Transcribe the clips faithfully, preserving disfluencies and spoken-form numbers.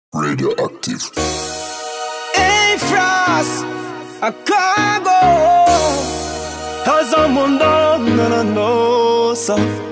Radioactive. Hey Frost, a cargo. Cause I'm on down, no, no, no, so,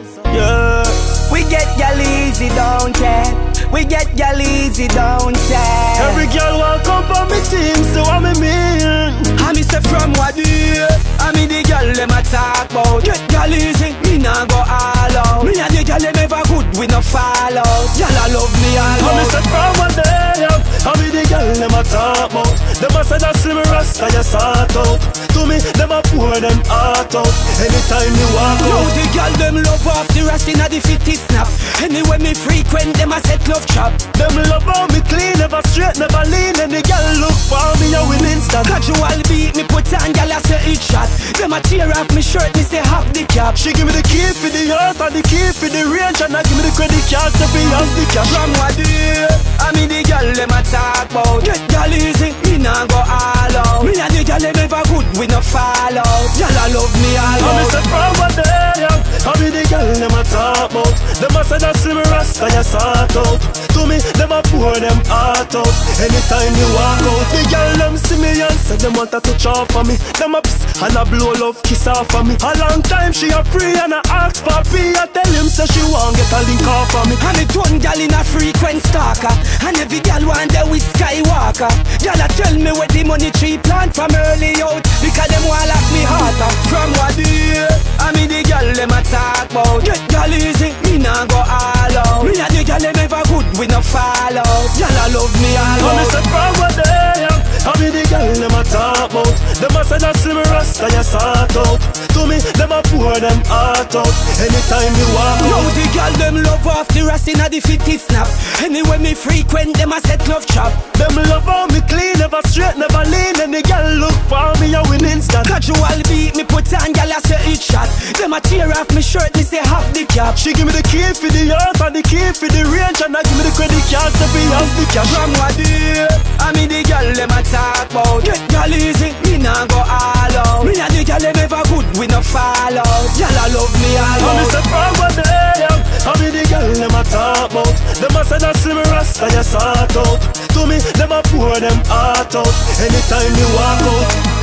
yeah. We get y'all easy, don't ya? We get y'all easy, don't ya? Every girl want come for me team, so I'm a mean. I me say from what do you? I me the girl them a talk about. Get y'all easy, me nah go all out. Me and the girl them ever good, we no fall out. Y'all a love me all out. I me say from one day, I me the girl them a talk about. Them a say that slim rasta you sort out. To me, them a pour them heart out. Anytime you walk out. Now the girl them love off the rest inna the fifty snap. Anyway me frequent, them a set love trap. Them love how me clean, never straight, never lean. And the girl look for me, you win instant. Casual beat me put on, girl I say it shot. Them a tear off me shirt, me say half the cap. She give me the key for the heart and the key for the range, and I give me the credit card to be on the cash. From what do you? I mean the girl them a talk about. Get girl easy, me nah go all out. Me and the girl them ever good, we no fall out. Y'all a love me all out. I me say from one day, I me the girl them a talk about. Them a say that slim rasta you sort out. To me, them a pour them heart out. Anytime you walk out, the girl them see me and say them want to touch off of me. Them a pss and a blow love kiss off of me. A long time she a free and a ask for me. I tell him say she want get a link off of me. And it one girl in a frequent stalker, and every girl want there with Skywalker. Girl a tell me where the money tree plant from early out, because them want lock me heart up. From what do you? I mean the girl them a talk about. Get girl easy, me nah go all out. Me and the girl them ever good, we no fall out. Y'all a love me all out. I me say from one day, I me the girl them a talk about. Them a say that slim rasta you sort out. To me, them a pour them heart out. Anytime you walk out. Now the girl them love off the rest inna the fifty snap. Anyway me frequent, them a set love trap. Them love how me clean, never straight, never lean. And the girl look for me, you win instant. Casual beat me put on, girl I say it shot. Them a tear off me shirt, me say half the cap. She give me the key for the heart and the key for the range, and I give me the credit card to be on the cash. From what do you? I mean the girl them a talk about. Get girl easy, me nah go all out. Me and the girl them ever good, we no fall out. Y'all a love me all out. I me say from one day, I me the girl them a talk about. Them a say that slim rasta you sort out. To me, them a pour them heart out. Anytime you walk out.